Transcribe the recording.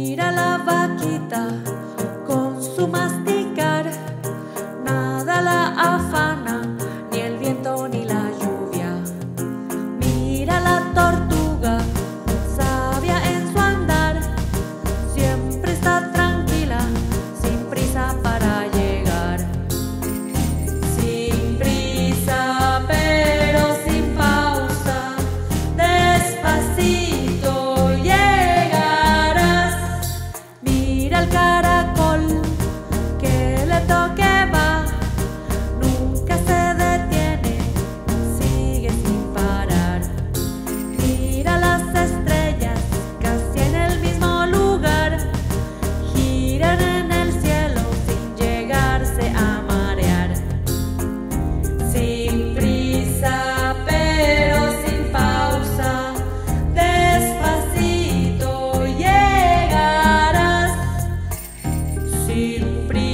Mira la vaquita con su masticar, nada la afana, ni el viento ni la lluvia. Mira la tortuga, sabia en su andar, siempre está tranquila, sin prisa para llegar. Sin prisa, pero sin pausa, despacito llegarás. Mira el caracol, que le toque va, nunca se detiene, sigue sin parar. Mira las estrellas, casi en el mismo lugar, giran en el cielo sin llegarse a marear. Sin prisa, pero sin pausa, despacito llegarás. Sin prisa.